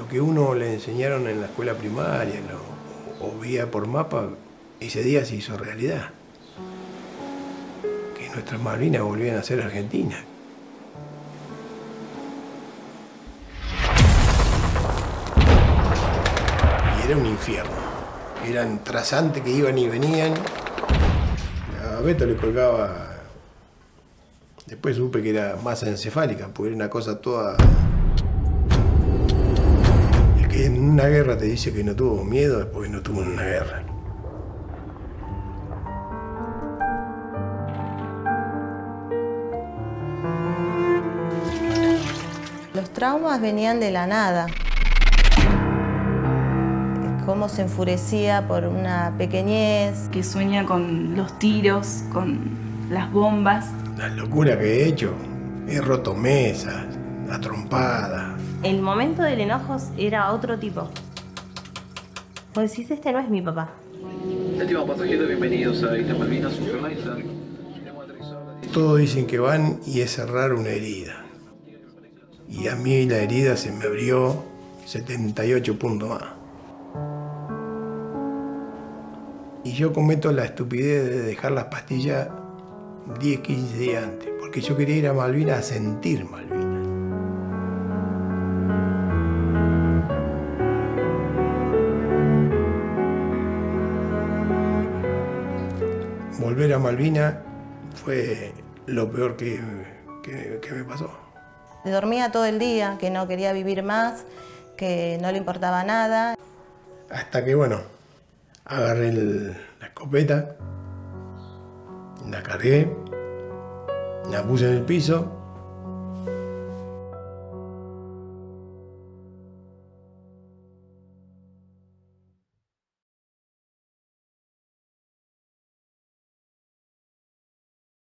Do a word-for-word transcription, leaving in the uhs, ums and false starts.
Lo que uno le enseñaron en la escuela primaria lo, o veía por mapa, ese día se hizo realidad. Que nuestras Malvinas volvían a ser Argentina. Y era un infierno. Eran trasantes que iban y venían. A Beto le colgaba... Después supe que era masa encefálica, porque era una cosa toda... El que en una guerra te dice que no tuvo miedo es porque no tuvo una guerra. Los traumas venían de la nada. Cómo se enfurecía por una pequeñez. Que sueña con los tiros, con las bombas. La locura que he hecho. He roto mesas, a trompada. El momento del enojo era otro tipo. Vos decís, este no es mi papá. Últimos pasajeros, bienvenidos a Islas Malvinas, Superliner. Todos dicen que van y es cerrar una herida. Y a mí la herida se me abrió setenta y ocho puntos más. Y yo cometo la estupidez de dejar las pastillas diez, quince días antes, porque yo quería ir a Malvinas a sentir Malvinas. Volver a Malvinas fue lo peor que, que, que me pasó. Dormía todo el día, que no quería vivir más, que no le importaba nada. Hasta que, bueno, agarré el, la escopeta, la cargué, la puse en el piso